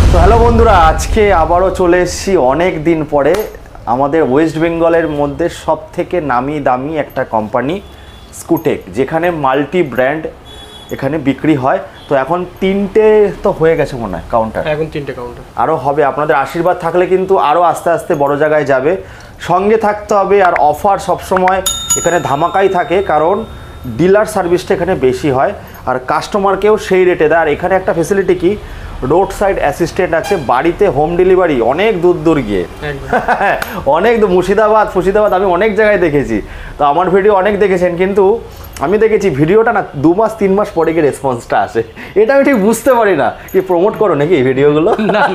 তো হ্যালো বন্ধুরা, আজকে আবারও চলে এসেছি অনেক দিন পরে আমাদের ওয়েস্ট বেঙ্গলের মধ্যে সব থেকে নামি দামি একটা কোম্পানি স্কুটেক, যেখানে মাল্টি ব্র্যান্ড এখানে বিক্রি হয়। তো এখন 3টে তো হয়ে গেছে মনে হয় কাউন্টার, এখন 3টে কাউন্টার আরও হবে। আপনাদের আশীর্বাদ থাকলে কিন্তু আরও আস্তে আস্তে বড় জায়গায় যাবে। সঙ্গে থাকতে হবে, আর অফার সবসময় এখানে ধামাকাই থাকে, কারণ ডিলার সার্ভিসটা এখানে বেশি হয় আর কাস্টমারকেও সেই রেটে দেয়। আর এখানে একটা ফেসিলিটি কি, রোড সাইড অ্যাসিস্ট্যান্ট আছে, বাড়িতে হোম ডেলিভারি অনেক দূর দূর গিয়ে, অনেক মুর্শিদাবাদ আমি অনেক জায়গায় দেখেছি। তো আমার ভিডিও অনেক দেখেছেন, কিন্তু আমি দেখেছি ভিডিওটা না 2 মাস 3 মাস পরে গিয়ে রেসপন্সটা আসে। এটা আমি ঠিক বুঝতে পারি না, কি প্রমোট করো নাকি এই ভিডিওগুলো?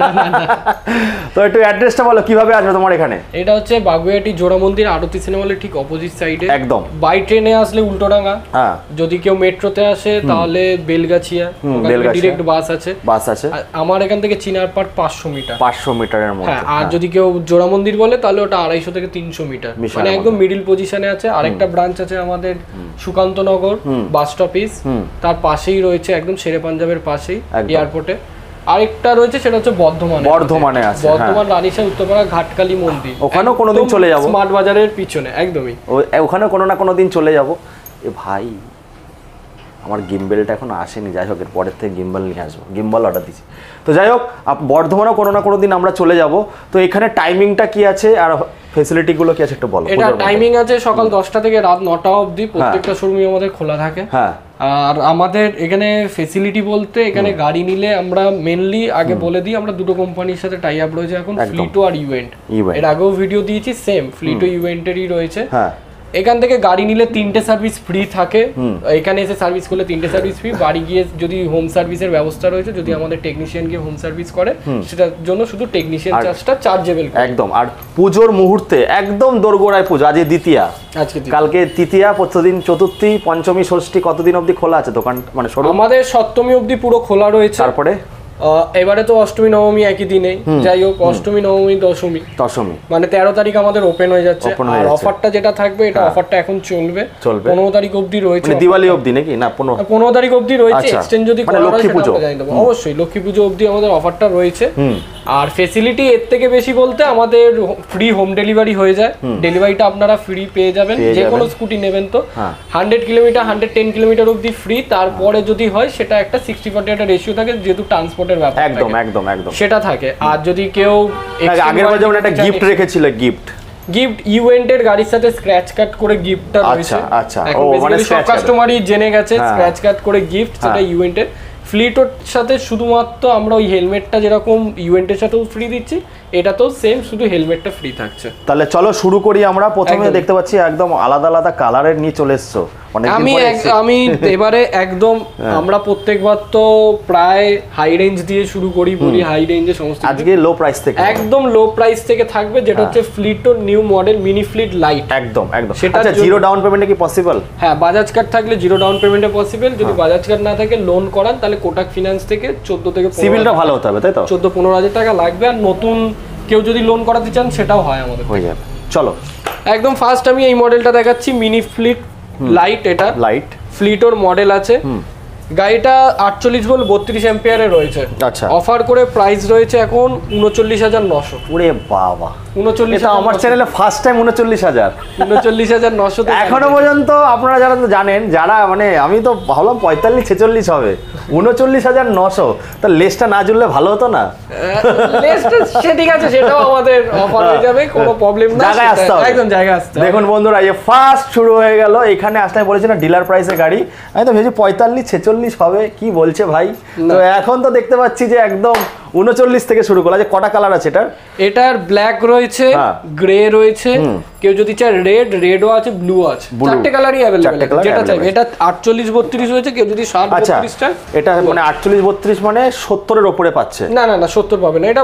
তো একটু অ্যাড্রেসটা বলো, কিভাবে আসবে তোমার এখানে? এটা হচ্ছে বাগুইআটি জোড়া মন্দির আরতি সিনেমালের ঠিক অপোজিট সাইডে, একদম। বাই ট্রেনে আসলে উল্টোডাঙ্গা, হ্যাঁ। যদি কেউ মেট্রোতে আসে তাহলে বেলগাছিয়া, ডিরেক্ট বাস আছে। আমার এখান থেকে চিনারপাট 500 মিটার, 500 মিটারের মধ্যে। হ্যাঁ, আর যদি কেউ জোড়া মন্দির বলে তাহলে ওটা 250 থেকে 300 মিটার, মানে একদম মিডিল পজিশনে আছে। আরেকটা ব্রাঞ্চ আছে আমাদের সুকান্তনগর বাস স্টপিস, তার পাশেই রয়েছে, একদম শেরে পাঞ্জাবের পাশেই এয়ারপোর্টে। আরেকটা রয়েছে, সেটা হচ্ছে বর্ধমানে আছে, বর্ধমান রানীশা উত্তরপাড়া ঘাটকালী মন্দির, ওখানেও কোনোদিন চলে যাব, স্মার্ট বাজারের পিছনে একদমই। ওখানে কোনো না কোনো দিন চলে যাব। এ ভাই, আমার গিম্বেলটা এখন আসেনি, যাই হোক এর পরের থেকে গিম্বল নিয়ে আসবো, গিম্বল অর্ডার দিচ্ছি। তো যাই হোক, বর্ধমানেও কোনো না কোনো দিন আমরা চলে যাব। তো এখানে টাইমিংটা কি আছে আর ফেসিলিটিগুলো কি আছে একটু বলো। এটা টাইমিং আছে সকাল 10টা থেকে রাত 9টা অবধি, প্রত্যেকটা শোরুমই আমাদের খোলা থাকে। হ্যাঁ, আর আমাদের এখানে ফেসিলিটি বলতে, এখানে গাড়ি নিলে আমরা মেনলি আগে বলে দিই, আমরা দুটো কোম্পানির সাথে টাই আপ রয়েছে এখন, ফ্লিটো আর ইভেন্ট। এর আগেও ভিডিও দিয়েছি, সেম ফ্লিটো ইভেন্টেরই রয়েছে। হ্যাঁ, এখান থেকে গাড়ি নিলে 3টে সার্ভিস ফ্রি থাকে, এখানে এসে সার্ভিস করলে 3টে সার্ভিস ফ্রি। বাড়ি গিয়ে যদি হোম সার্ভিসের ব্যবস্থা রয়েছে, যদি আমাদের টেকনিশিয়ান গিয়ে হোম সার্ভিস করে, সেটার জন্য শুধু টেকনিশিয়ান চার্জটা চার্জেবল একদম। আর পুজোর মুহূর্তে একদম দোরগোড়ায় পুজো, আজকে দ্বিতীয়া, কালকে তৃতীয়া, প্রতিদিন চতুর্থী, পঞ্চমী, ষষ্ঠী, কতদিন অবধি খোলা আছে দোকান? মানে আমাদের সপ্তমী অবধি পুরো খোলা রয়েছে। তারপরে এবারে তো অষ্টমী নবমী একই দিনেই, যাই হোক অষ্টমী নবমী দশমী মানে 13 তারিখ আমাদের ওপেন হয়ে যাচ্ছে। আর অফারটা যেটা থাকবে, এটা অফারটা এখন চলবে 15 তারিখ অবধি রয়েছে, মানে দিওয়ালি অবধি নাকি? না, 15 তারিখ অবধি রয়েছে। এক্সটেন্ড যদি করা হয় সেটা জানিয়ে দেব, অবশ্যই লক্ষ্মী পুজো অবধি আমাদের অফারটা রয়েছে। আর ফেসিলিটি এর থেকে বেশি বলতে, আমাদের ফ্রি হোম ডেলিভারি হয়ে যায়, ডেলিভারিটা আপনারা ফ্রি পেয়ে যাবেন। যে কোনো স্কুটি নেবেন তো 100 কিলোমিটার 110 কিলোমিটার অবধি ফ্রি। তারপরে যদি হয় সেটা একটা 60-40 একটা রেশিও থাকে, যেহেতু ট্রান্সপোর্টের ব্যাপার একদম সেটা থাকে। আর যদি কেউ আগের বার যেমন একটা গিফট রেখেছিল, গিফট ইভেন্টের গাড়ির সাথে স্ক্র্যাচ কাট করে গিফটটা রয়েছে। আচ্ছা, মানে সব কাস্টমারই জেনে গেছে স্ক্র্যাচ কাট করে গিফট, সেটা ইভেন্টের। ফ্লিটোর সাথে শুধুমাত্র আমরা ওই হেলমেটটা যেরকম ইভেন্টের সাথেও ফ্রি দিচ্ছি, এটাতেও সেম, শুধু হেলমেটটা ফ্রি থাকছে। তাহলে চলো শুরু করি আমরা। প্রথমে দেখতে পাচ্ছি একদম আলাদা আলাদা কালারের নিয়ে চলে এসছো। আমি এবারে একদম, আমরা প্রত্যেকবার তো প্রায় হাই রেঞ্জ দিয়ে শুরু করি, বলি হাই রেঞ্জে সমস্ত। আজকে লো প্রাইস থেকে, একদম লো প্রাইস থেকে থাকবে, যেটা হচ্ছে Fleeto new model mini fleet light. একদম সেটা জিরো ডাউন পেমেন্টে কি পসিবল? হ্যাঁ, বাজাজ কার্ড থাকলে জিরো ডাউন পেমেন্টে পসিবল। যদি বাজাজ কার্ড না থাকে, লোন করান, তাহলে কোটাক ফিনান্স থেকে 14 থেকে সিভিলটা ভালো হতে হবে, তাই তো? 14-15 হাজার টাকা লাগবে। আর নতুন কেউ যদি লোন করাতে চান, সেটাও হয় আমাদের, হয়ে যাবে। চলো একদম ফার্স্ট আমি এই মডেলটা দেখাচ্ছি, মিনি ফ্লিট লাইট। এটা লাইট ফ্লিটোর মডেল আছে। গাড়িটা 48 ভোল্ট 32 অ্যাম্পিয়ারে রয়েছে। আচ্ছা, অফার করে প্রাইস রয়েছে এখন 39,900। ওরে বাবা, 39! এটা আমার চ্যানেলে ফার্স্ট টাইম 39,900 এখনো পর্যন্ত। আপনারা যারা তো জানেন, যারা মানে আমি তো ভাবলাম 45-46 হবে, 39,900। তা লেসটা না জুড়লে ভালো হতো না? লেসটা সে ঠিক আছে, সেটাও আমাদের অফার হয়ে যাবে, কোনো প্রবলেম না। জায়গায় আসতে হবে, একদম জায়গায় আসতে। দেখুন বন্ধুরা, এই ফার্স্ট শুরু হয়ে গেল। এখানে আসলে বলেছি না ডিলার প্রাইসে গাড়ি, আমি তো ভেবেছি 45-46 হবে, কি বলছে ভাই? তো এখন তো দেখতে পাচ্ছি যে একদম 39 থেকে শুরু করা। যে কটা কালার আছে এটার ব্ল্যাক রয়েছে, গ্রে রয়েছে, কেউ যদি চায় রেডও আছে, ব্লু আছে, 4টে কালারই अवेलेबल, যেটা চাইবে। এটা 48-32 রয়েছে, কেউ যদি 60-32 চায়। এটা মানে 48-32 মানে 70 এর উপরে পাচ্ছে? না 70 পাবে না, এটা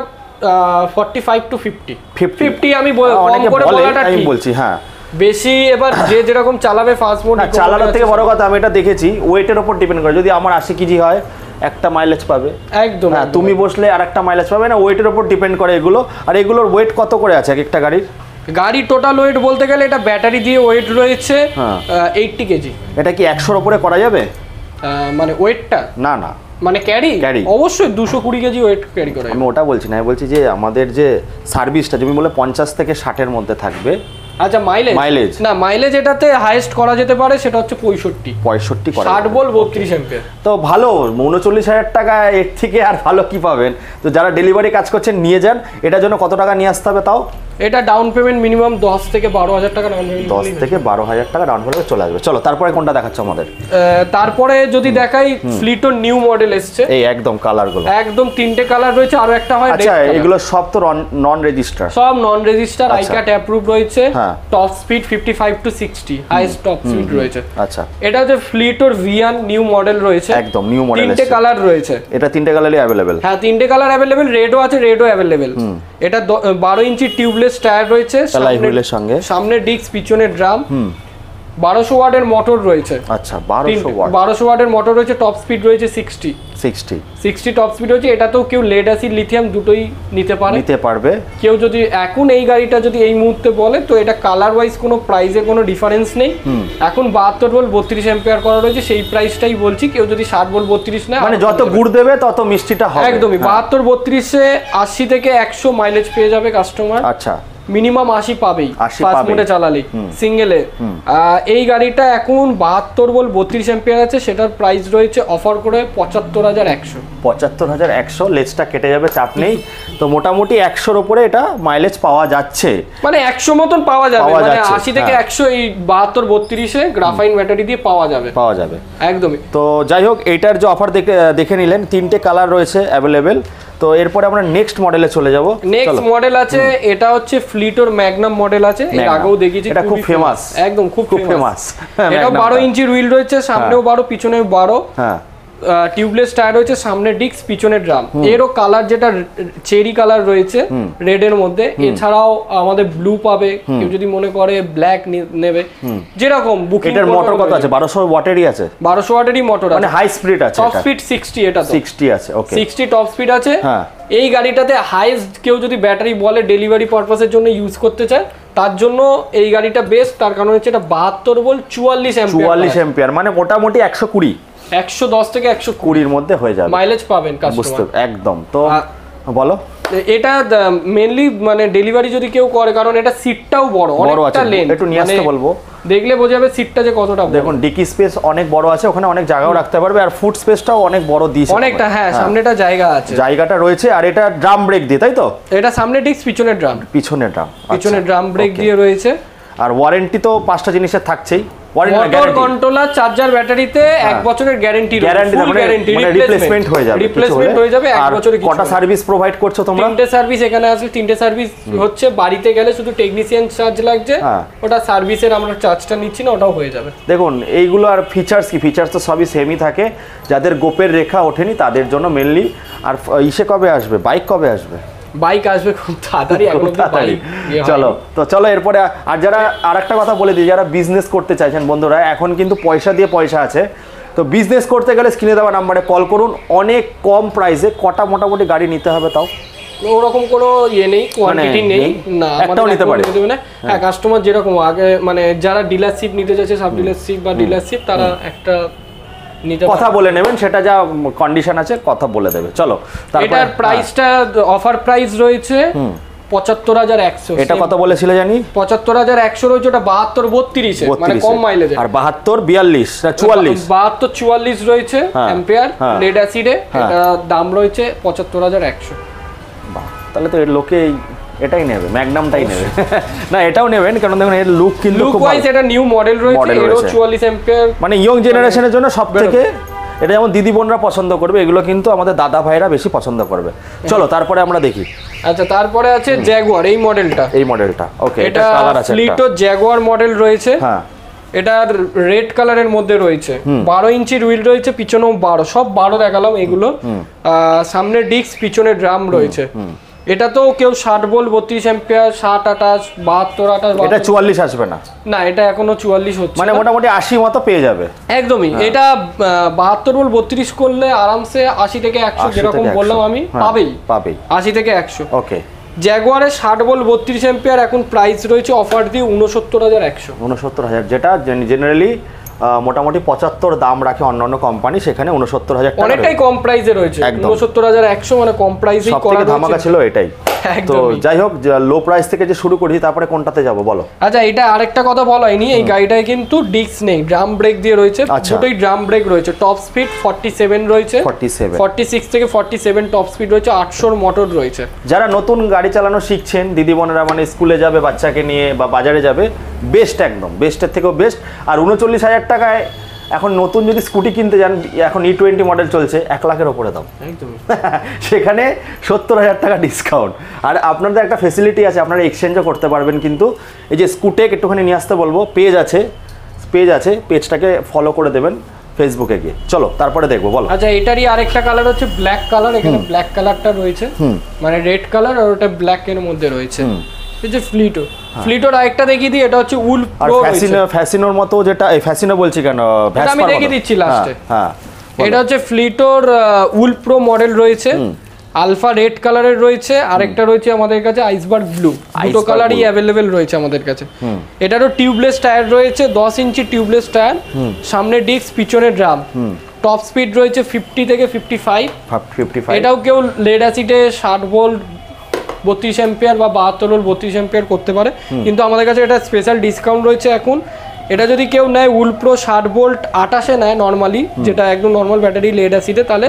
45 to 50 আমি কম করে বলাটা ঠিক বলছি। হ্যাঁ, বেশি এবার যে যেরকম চালাবে, ফাস্ট মোড চালানোর থেকে বড় কথা, আমি এটা দেখেছি ওয়েটের উপর ডিপেন্ড করে। যদি আমার 80 কেজি হয়, একটা মাইলেজ পাবে একদম। হ্যাঁ, তুমি বসলে আর একটা মাইলেজ পাবে না, ওয়েটের উপর ডিপেন্ড করে এগুলো। আর এগুলোর ওয়েট কত করে আছে একটা গাড়ির? গাড়ি টোটাল ওয়েট বলতে গেলে, এটা ব্যাটারি দিয়ে ওয়েট রয়েছে 80 কেজি। এটা কি 100-র উপরে করা যাবে? মানে ওয়েটটা? না মানে ক্যারি অবশ্যই 220 কেজি ওয়েট ক্যারি করে। আমি ওটা বলছি না, আমি বলছি যে আমাদের যে সার্ভিসটা তুমি বলে 50 থেকে 60-এর মধ্যে থাকবে। আচ্ছা মাইলেজ না, মাইলেজ এটাতে হাইয়েস্ট করা যেতে পারে সেটা হচ্ছে 65 করে 60 বল 32 অ্যাম্পিয়ার। তো ভালো, 39,000 টাকা এর থেকে আর ভালো কি পাবেন। তো যারা ডেলিভারি কাজ করছেন নিয়ে যান। এটার জন্য কত টাকা নিয়ে আসতে হবে তাও? এটা ডাউন পেমেন্ট মিনিমাম 10 থেকে 12,000 টাকা ডাউন পেমেন্ট, 10 থেকে 12,000 টাকা ডাউন পেমেন্ট চলে আসবে। চলো তারপরে কোনটা দেখাচ্ছ আমাদের? তারপরে যদি দেখাই ফ্লিটো নিউ মডেল এসছে, এই একদম কালারগুলো একদম 3টে কালার রয়েছে, আরো একটা হয়। আচ্ছা এগুলো সব তো নন রেজিস্টার, সব নন রেজিস্টার, আইক্যাট অ্যাপ্রুভ রয়েছে। Top speed 55 to 60 highest top speed রয়েছে। আচ্ছা এটা হচ্ছে ফ্লিটোর ভিয়ান নিউ মডেল রয়েছে, একদম নিউ মডেল। 3টে কালার রয়েছে। এটা 3টে কালারই अवेलेबल। হ্যাঁ 3টে কালার अवेलेबल, রেডও আছে, রেডও अवेलेबल। এটা 12 ইঞ্চি টিউবলেস টায়ার রয়েছে, সামনে ডিস্ক পিছনে ড্রাম, 1200 ওয়াটের মোটর রয়েছে। আচ্ছা 1200 ওয়াটের মোটর রয়েছে, টপ স্পিড রয়েছে 60 টপ স্পিড রয়েছে। এটাতেও কেউ লেড অ্যাসিড লিথিয়াম দুটোই নিতে পারবে। কেউ যদি এখন এই গাড়িটা যদি এই মুহূর্তে বলে তো এটা কালার ওয়াইজ কোনো প্রাইসে কোনো ডিফারেন্স নেই। এখন 72 ভোল্ট 32 অ্যাম্পিয়ার করা রয়েছে, সেই প্রাইসটাই বলছি। কেউ যদি 60 ভোল্ট 32 নেয় মানে যত গুড় দেবে তত মিষ্টিটা হবে। একদমই 72 32-এ 80 থেকে 100 মাইলেজ পেয়ে যাবে কাস্টমার। আচ্ছা মিনিমাম 80 পাবেই ফার্স্ট মোডে চালালে সিঙ্গেলে। এই গাড়িটা এখন 72 ভোল্ট 32 অ্যাম্পিয়ার আছে, সেটার প্রাইস রয়েছে অফার করে 75,100। লেজটা কেটে যাবে, চাপ নেই। তো মোটামুটি 100-এর উপরে এটা মাইলেজ পাওয়া যাচ্ছে, মানে 100 মতন পাওয়া যাবে, মানে 80 থেকে 100 এই 72 32-এ গ্রাফাইন ব্যাটারি দিয়ে পাওয়া যাবে একদমই। তো যাই হোক এইটার যে অফার দেখে নিলেন, 3টে কালার রয়েছে अवेलेबल। তো এরপরে আমরা নেক্সট মডেলে চলে যাব। নেক্সট মডেল আছে, এটা হচ্ছে ফ্লিটোর ম্যাগনাম মডেল আছে, এর আগেও দেখিয়েছি, এটা খুব ফেমাস, একদম খুব ফেমাস। এটা 12 ইঞ্চি হুইল রয়েছে, সামনেও 12 পিছনেও 12। হ্যাঁ টিউবলেস টায়ার রয়েছে, সামনে ডিস্ক পিছনে ড্রাম। এরও কালার যেটা চেরি কালার রয়েছে রেড এর মধ্যে, এছাড়াও আমাদের ব্লু পাবে, কেউ যদি মনে করে ব্ল্যাক নেবে যেরকম বুকিং। এটার মোটর কত আছে? 1200 ওয়াটেরই আছে, 1200 ওয়াটেরই মোটর আছে, মানে হাই স্পিড আছে। টপ স্পিড 60, এটা তো 60 আছে। ওকে 60 টপ স্পিড আছে। এই গাড়িটাতে হাইস্ট কেউ যদি ব্যাটারি বলে ডেলিভারি পারপাসের জন্য ইউজ করতে চায় তার জন্য এই গাড়িটা বেস্ট। তার কারণ হচ্ছে এটা 72 ভোল্ট 44 অ্যাম্পিয়ার, মানে মোটামুটি 110 থেকে 120-এর মধ্যে হয়ে যাবে, মাইলেজ পাবেন কাস্টমার একদম। তো বলো এটা মেইনলি মানে ডেলিভারি যদি কেউ করে, কারণ এটা সিটটাও বড়, অনেকটা লেন, একটু নিয়ে আসতে বলবো, দেখলে বোঝা যাবে সিটটা যে কতটা বড়। দেখুন ডিকি স্পেস অনেক বড় আছে, ওখানে অনেক জায়গাও রাখতে পারবে, আর ফুট স্পেসটাও অনেক বড় দিয়েছে অনেকটা। হ্যাঁ সামনেটা জায়গাটা রয়েছে। আর এটা ড্রাম ব্রেক দিয়ে, তাই তো? এটা সামনে ডিস্ক পিছনে ড্রাম ব্রেক দিয়ে রয়েছে। আর ওয়ারেন্টি তো 5টা জিনিসের থাকছেই। মোটর কন্ট্রোলার চার্জার ব্যাটারিতে 1 বছরের গ্যারান্টি, রিপ্লেসমেন্ট হয়ে যাবে 1 বছরের। কটা সার্ভিস প্রোভাইড করছো তোমরা? 3টে সার্ভিস এখানে আছে, 3টে সার্ভিস হচ্ছে। বাড়িতে গেলে শুধু টেকনিশিয়ান চার্জ লাগছে, ওটা সার্ভিসের আমরা চার্জটা নিচ্ছি না, ওটাও হয়ে যাবে। দেখুন এইগুলো আর ফিচার্স কি, ফিচার্স তো সবই সেমই থাকে। যাদের গোপের রেখা ওঠেনি তাদের জন্য মেনলি। আর ইসে কবে আসবে, বাইক কবে আসবে? বাইক আসবে খুব তাড়াতাড়ি, চলো এরপরে। আর যারা আরেকটা কথা বলে দিই, যারা বিজনেস করতে চাইছেন বন্ধুরা, এখন কিন্তু পয়সা আছে। তো বিজনেস করতে গেলে স্ক্রিনে দেওয়া নাম্বারে কল করুন, অনেক কম প্রাইসে কটা মোটামুটি গাড়ি নিতে হবে তাও? ওরকম কোনো নেই, কোয়ান্টিটি নেই না, একটাও নিতে পারে না। হ্যাঁ কাস্টমার যেরকম আগে, মানে যারা ডিলারশিপ নিতে চাইছে, সাব ডিলারশিপ বা ডিলারশিপ, তারা একটা কথা বলে নেবেন, সেটা যা কন্ডিশন আছে কথা বলে দেবে। চলো এটার প্রাইসটা অফার প্রাইস রয়েছে 75,100। এটা কত বলেছিলে জানি? 75,100 রয়েছে, ওটা 72 32 মানে কম মাইলেজ। আর 72 42 না 44? 72 44 রয়েছে অ্যাম্পিয়ার লেড অ্যাসিডে, এটা দাম রয়েছে 75,100। বাহ, তাহলে তো এর লোকে এটাই নেবে, ম্যাগনামটাই নেবে না, এটাও নেবেন, কারণ দেখুন এর লুক কিন্তু খুব ভালো। এটা নিউ মডেল রয়েছে, এরও 44 অ্যাম্পিয়ার, মানে ইয়ং জেনারেশনের জন্য সবথেকে এটা যেমন দিদি বোনরা পছন্দ করবে, এগুলো কিন্তু আমাদের দাদা ভাইরা বেশি পছন্দ করবে। চলো তারপরে আমরা দেখি। আচ্ছা তারপরে আছে জ্যাগুয়ার, এই মডেলটা ওকে, এটা কালার আছে, ফ্লিটো জ্যাগুয়ার মডেল রয়েছে। হ্যাঁ এটা রেড কালারের মধ্যে রয়েছে, 12 ইঞ্চির হুইল রয়েছে, পিছনেও 12, সব 12 দেখালাম এগুলো। সামনে ডিস্ক পিছনে ড্রাম রয়েছে। এটা তো কেউ 60 ভোল্ট 32 অ্যাম্পিয়ার 60 28 72 28, এটা 44 আসবে না? না এটা এখনো 44 হচ্ছে, মানে মোটামুটি 80 মতো পেয়ে যাবে একদমই। এটা 72 ভোল্ট 32 করলে আরামসে 80 থেকে 100 যেরকম বললাম আমি পাবেই 80 থেকে 100। ওকে জ্যাগুয়ারের 60 ভোল্ট 32 অ্যাম্পিয়ার এখন প্রাইস রয়েছে অফার দিয়ে 69,100। 69,000, যেটা জেনারেলি মোটামুটি 75 দাম রাখে অন্যান্য কোম্পানি, সেখানে 69,000 টাকা, অনেকটাই কম প্রাইসে রয়েছে। 69,100 মানে কম প্রাইসেই করা রয়েছে। ধামাকা ছিল এটাই। তো যাই হোক, লো প্রাইস থেকে যে শুরু করি, তারপরে কোনটাতে যাব বলো? আচ্ছা, এটা আরেকটা কথা বলা হয়নি, এই গাড়িটায় কিন্তু ডিস্ক নেই, ড্রাম ব্রেক দিয়ে রয়েছে, দুটোই ড্রাম ব্রেক রয়েছে। টপ স্পিড 47 রয়েছে, 46 থেকে 47 টপ স্পিড রয়েছে, 800 মোটর রয়েছে। যারা নতুন গাড়ি চালানো শিখছেন দিদি বোনেরা, মানে স্কুলে যাবে বাচ্চাকে নিয়ে বা বাজারে যাবে, বেস্ট, একদম বেস্টের থেকেও বেস্ট। আর 39,000 টাকায় এখন নতুন যদি স্কুটি কিনতে যান, এখন E20 মডেল চলছে, 1 লাখের ওপরে দাম, সেখানে 70,000 টাকা ডিসকাউন্ট। আর আপনাদের একটা ফেসিলিটি আছে, আপনারা এক্সচেঞ্জও করতে পারবেন। কিন্তু এই যে স্কুটেক একটুখানি নিয়ে আসতে বলবো, পেজ আছে, পেজটাকে ফলো করে দেবেন ফেসবুকে গিয়ে। চলো তারপরে দেখবো, বলো। আচ্ছা, এটারই আরেকটা কালার হচ্ছে ব্ল্যাক কালার, এখানে ব্ল্যাক কালারটা রয়েছে, মানে রেড কালার আর ওটা ব্ল্যাক এর মধ্যে রয়েছে। এই যে ফ্লিটোর আরেকটা দেখিয়ে দিই, এটা হচ্ছে উল প্রো, ফ্যাসিনোর মতো, যেটা এই ফ্যাসিনো বলছি কেন, আমি দেখিয়ে দিচ্ছি লাস্টে। হ্যাঁ, এটা হচ্ছে ফ্লিটোর উল প্রো মডেল রয়েছে, আলফা রেড কালারের রয়েছে, আরেকটা রয়েছে আমাদের কাছে আইসবার্গ ব্লু, দুটো কালারই অ্যাভেলেবেল রয়েছে আমাদের কাছে। এটারও টিউবলেস টায়ার রয়েছে, 10 ইঞ্চি টিউবলেস টায়ার, সামনে ডিস্ক, পিছনে ড্রাম। টপ স্পিড রয়েছে 50 থেকে 55। এটাও কেউ লেড অ্যাসিডে 60 ভোল্ট 32 অ্যাম্পিয়ার বা 72 ভোল্ট 32 অ্যাম্পিয়ার করতে পারে, কিন্তু আমাদের কাছে এটা স্পেশাল ডিসকাউন্ট রয়েছে এখন। এটা যদি কেউ নেয় উল প্রো 60 ভোল্ট 28 নেয় নর্মালি, যেটা একদম নর্মাল ব্যাটারি লেড অ্যাসিডে, তাহলে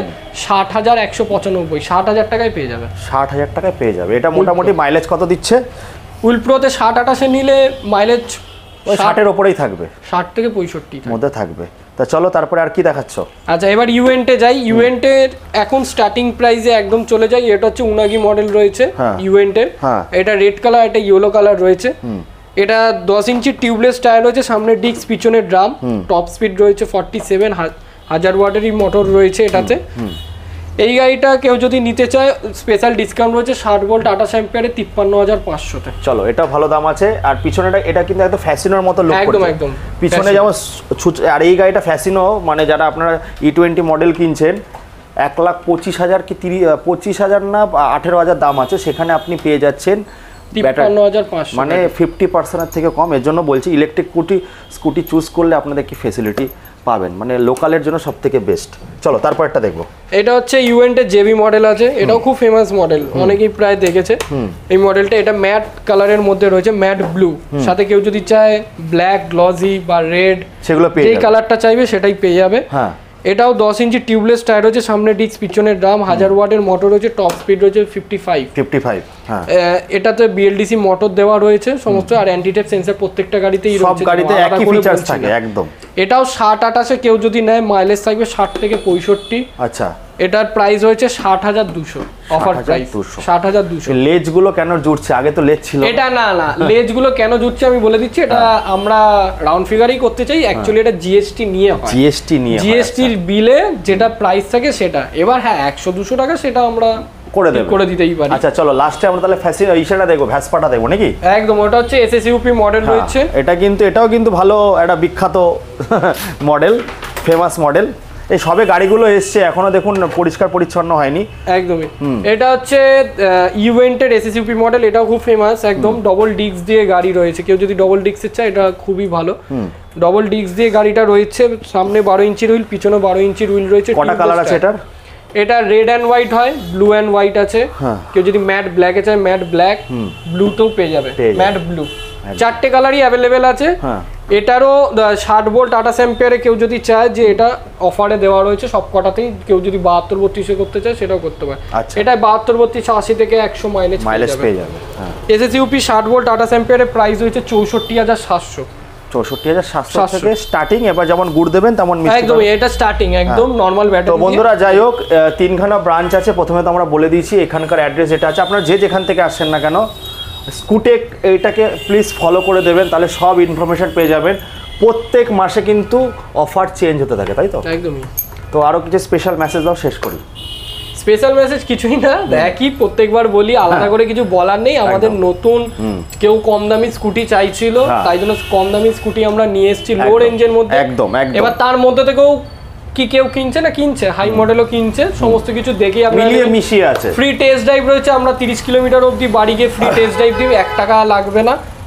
60,195, 60,000 টাকায় পেয়ে যাবে। 60,000 টাকায় পেয়ে যাবে। এটা মোটামুটি মাইলেজ কত দিচ্ছে? উল প্রোতে 60-28 নিলে মাইলেজ 60-এর ওপরেই থাকবে, 60 থেকে 65 মধ্যে থাকবে। তা চলো তারপরে আর কি দেখাচ্ছ? আচ্ছা, এবার ইউএন্টে যাই। ইউএন্টের এখন স্টার্টিং প্রাইসে একদম চলে যাই। এটা হচ্ছে উনাগি মডেল রয়েছে ইউএন্টের, এটা রেড কালার, এটা ইয়েলো কালার রয়েছে। এটা 10 ইঞ্চি টিউবলেস টায়ার রয়েছে, সামনে ডিস্ক, পিছনে ড্রাম। টপ স্পিড রয়েছে 47,000 ওয়াটেরই মোটর রয়েছে এটাতে। এই গাড়িটা কেউ যদি নিতে চায়, স্পেশাল ডিসকাউন্ট রয়েছে 60 ভোল্ট 28 অ্যাম্পিয়ারে 53,500 তে। চলো, এটা ভালো দাম আছে। আর পিছনেটা এটা কিন্তু একদম ফ্যাসিনোর মতো লুক, একদম পিছনে যেমন। আর এই গাড়িটা ফ্যাসিনো, মানে যারা আপনারা E20 মডেল কিনছেন, 1,25,000 কি 25,000 না 18,000 দাম আছে, সেখানে আপনি পেয়ে যাচ্ছেন 53,500, মানে 50%-এর থেকে কম। এর জন্য বলছি ইলেকট্রিক স্কুটি চুজ করলে আপনাদের কি ফেসিলিটি পাবেন, মানে লোকালের জন্য সব থেকে বেস্ট। চলো তারপরটা দেখবো। এটা হচ্ছে ইউএন্টের জেবি মডেল আছে, এটাও খুব ফেমাস মডেল, অনেকেই প্রায় দেখেছে এই মডেলটা। এটা ম্যাট কালারের মধ্যে রয়েছে, ম্যাট ব্লু, সাথে কেউ যদি চায় ব্ল্যাক, গ্লসি বা রেড, সেগুলো পেয়ে যাবে, যেই কালারটা চাইবে সেটাই পেয়ে যাবে। হ্যাঁ, এটাও 10 ইঞ্চি টিউবলেস টায়ার রয়েছে, সামনে ডিস্ক, পিছনে ড্রাম, 1000 ওয়াটের মোটর রয়েছে, টপ স্পিড রয়েছে 55। হ্যাঁ, এটাতে বিএলডিসি মোটর দেওয়া রয়েছে সমস্ত, আর অ্যান্টিটেপ সেন্সর প্রত্যেকটা গাড়িতেই রয়েছে, সব গাড়িতে একই ফিচারস থাকে একদম। এটাও 60-28 কেউ যদি নেয়, মাইলেজ থাকবে 60 থেকে 65। আচ্ছা, এটার প্রাইস হয়েছে 60,200, অফার প্রাইস 60,200। লেজগুলো কেন জুড়ছে? আগে তো লেজ ছিল। এটা না, লেজগুলো কেন জুড়ছে আমি বলে দিচ্ছি। এটা আমরা রাউন্ড ফিগারই করতে চাই, অ্যাকচুয়ালি এটা জিএসটি নিয়ে হয়, জিএসটির বিলে যেটা প্রাইস থাকে সেটা। এবার হ্যাঁ, 100-200 টাকা সেটা আমরা করে দিতেই পারি। আচ্ছা চলো, লাস্টে আমরা তাহলে ইশারা দেখবো, ভ্যাসপাটা দেখবো নাকি? একদম, ওটা হচ্ছে এসএসইউপি মডেল রয়েছে। এটাও কিন্তু ভালো একটা বিখ্যাত মডেল, ফেমাস মডেল। এই সবে গাড়িগুলো এসছে, এখনো দেখুন পরিষ্কার পরিচ্ছন্ন হয়নি একদমই। এটা হচ্ছে ইউএন্টের এসএসইউপি মডেল, এটাও খুব ফেমাস, একদম ডবল ডিস্ক দিয়ে গাড়ি রয়েছে। কেউ যদি ডবল ডিস্কের চায়, এটা খুবই ভালো। ডবল ডিস্ক দিয়ে গাড়িটা রয়েছে, সামনে 12 ইঞ্চির হুইল, পিছনে 12 ইঞ্চির হুইল রয়েছে। কটা কালার আছে এটার? এটা রেড অ্যান্ড হোয়াইট হয়, ব্লু অ্যান্ড হোয়াইট আছে। কেউ যদি ম্যাট ব্ল্যাকে চায়, ম্যাট ব্ল্যাক, ব্লুতেও পেয়ে যাবে, ম্যাট ব্লু। 4টে কালারই অ্যাভেলেবেল আছে। এটারও 60 ভোল্ট 28 অ্যাম্পিয়ারে কেউ যদি চায়, যে এটা অফারে দেওয়া রয়েছে সব কটাতেই, কেউ যদি 72-32 করতে চায় সেটাও করতে পারে। এটা 72-32 80 থেকে 100 মাইলেজ পেয়ে যাবে। এসএসইউপি 60 ভোল্ট 28 অ্যাম্পিয়ারে প্রাইস হয়েছে 64,700। 64,700 থেকে স্টার্টিং। এবার যেমন গুড় দেবেন তেমন মিষ্টি, একদম এটা স্টার্টিং, একদম নরমাল ব্যাটারি। তো বন্ধুরা, যাই হোক, 3খানা ব্রাঞ্চ আছে। প্রথমে তো আমরা বলে দিয়েছি এখানকার অ্যাড্রেস এটা আছে। আপনারা যেখান থেকে আসছেন না কেন, স্কুটেক এইটাকে প্লিজ ফলো করে দেবেন, তাহলে সব ইনফরমেশন পেয়ে যাবেন। প্রত্যেক মাসে কিন্তু অফার চেঞ্জ হতে থাকে, তাই তো? একদমই। তো আরো কিছু স্পেশাল মেসেজ দাও, শেষ করি। স্পেশাল মেসেজ কিছুই না, একই প্রত্যেকবার বলি, আলাদা করে কিছু বলার নেই। আমাদের নতুন কেউ কম দামি স্কুটি চাইছিল, তাই জন্য কম দামি স্কুটি আমরা নিয়ে এসেছি লো রেঞ্জের মধ্যে। একদম। এবার তার মধ্যে থেকেও কি কেউ কিনছে না কিনছে, হাই মডেলও কিনছে, সমস্ত কিছু দেখে মিলিয়ে মিশিয়ে আছে। ফ্রি টেস্ট ড্রাইভ রয়েছে, আমরা 30 কিলোমিটার অবধি বাড়ি গিয়ে ফ্রি টেস্ট ড্রাইভ দিই, 1 টাকা লাগবে না।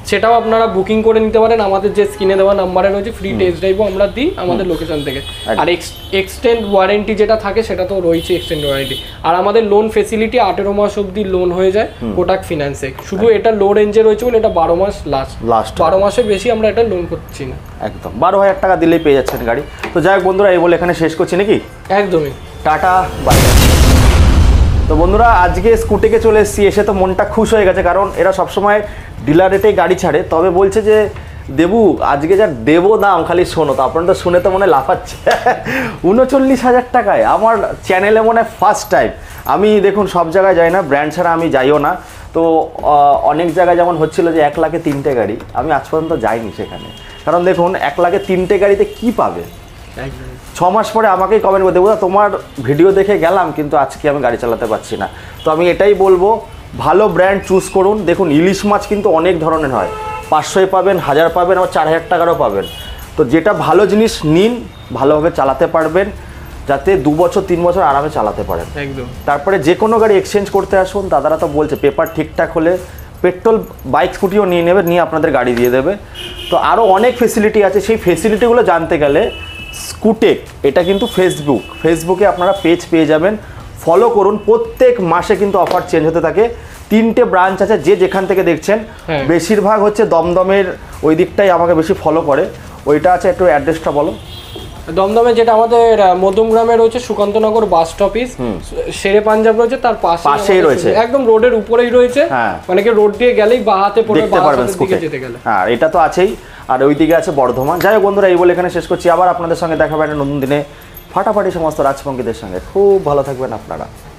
সেটাও আপনারা বুকিং করে নিতে পারেন। আমাদের যে স্ক্রিনে দেওয়া নাম্বারে রয়েছে, ফ্রি টেস্ট ড্রাইভও আমরা দিই আমাদের লোকেশন থেকে। আর এক্সটেন্ড ওয়ারেন্টি যেটা থাকে সেটা তো রয়েছে, এক্সটেন্ড ওয়ারেন্টি। আর আমাদের লোন ফেসিলিটি 18 মাস অবধি লোন হয়ে যায় কোটাক ফিনান্সে। শুধু এটা লো রেঞ্জে রয়েছে বলে এটা 12 মাস লাস্ট 12 মাসের বেশি আমরা এটা লোন করছি না। একদম 12,000 টাকা দিলেই পেয়ে যাচ্ছেন গাড়ি। তো যাই হোক বন্ধুরা, এই বলে এখানে শেষ করছি নাকি? একদমই। Tata, bye. তো বন্ধুরা, আজকে স্কুটিকে চলে এসেছি, এসে তো মনটা খুশ হয়ে গেছে, কারণ এরা সবসময় ডিলার রেটেই গাড়ি ছাড়ে। তবে বলছে যে দেবু আজকে যা দেবো দাম খালি শোনো। তো আপনারা তো শুনে তো মনে লাফাচ্ছে 39,000 টাকায় আমার চ্যানেলে মনে হয় ফার্স্ট টাইম। আমি দেখুন সব জায়গায় যাই না, ব্র্যান্ড ছাড়া আমি যাইও না। তো অনেক জায়গায় যেমন হচ্ছিল যে 1 লাখে 3টে গাড়ি, আমি আজ পর্যন্ত যাইনি সেখানে। কারণ দেখুন 1 লাখে 3টে গাড়িতে কি পাবে? 6 মাস পরে আমাকেই কমেন্ট করে দেবো, তোমার ভিডিও দেখে গেলাম কিন্তু আজকে আমি গাড়ি চালাতে পারছি না। তো আমি এটাই বলবো, ভালো ব্র্যান্ড চুজ করুন। দেখুন ইলিশ মাছ কিন্তু অনেক ধরনের হয়, 500 পাবেন, 1000 পাবেন, আবার 4000 টাকারও পাবেন। তো যেটা ভালো জিনিস নিন, ভালোভাবে চালাতে পারবেন, যাতে 2 বছর 3 বছর আরামে চালাতে পারেন। একদম। তারপরে যে কোনো গাড়ি এক্সচেঞ্জ করতে আসুন, দাদারা তো বলছে পেপার ঠিকঠাক হলে পেট্রোল বাইক স্কুটিও নিয়ে নেবে, নিয়ে আপনাদের গাড়ি দিয়ে দেবে। তো আরও অনেক ফেসিলিটি আছে, সেই ফেসিলিটিগুলো জানতে গেলে স্কুটেক, এটা কিন্তু ফেসবুকে আপনারা পেজ পেয়ে যাবেন, ফলো করুন। প্রত্যেক মাসে কিন্তু অফার চেঞ্জ হতে থাকে। 3টে ব্রাঞ্চ আছে, যে যেখান থেকে দেখছেন। বেশিরভাগ হচ্ছে দমদমের ওই দিকটাই আমাকে বেশি ফলো করে। ওইটা আছে, একটু অ্যাড্রেসটা বলো। দমদমে যেটা আমাদের মধ্যমগ্রামে রয়েছে সুকান্তনগর বাস স্টপিস, শেরে পাঞ্জাব রয়েছে তার পাশেই রয়েছে, একদম রোডের উপরেই রয়েছে। মানে কি রোড দিয়ে গেলেই বাঁ হাতে পড়ে দেখতে পারবেন স্কুটি যেতে গেলে। হ্যাঁ, এটা তো আছেই। আর ওইদিকে আছে বর্ধমান। যাই হোক বন্ধুরা, এই বলে এখানে শেষ করছি। আবার আপনাদের সঙ্গে দেখা হবে একটা নতুন দিনে ফাটাফাটি সমস্ত রাজপঙ্কিদের সঙ্গে। খুব ভালো থাকবেন আপনারা।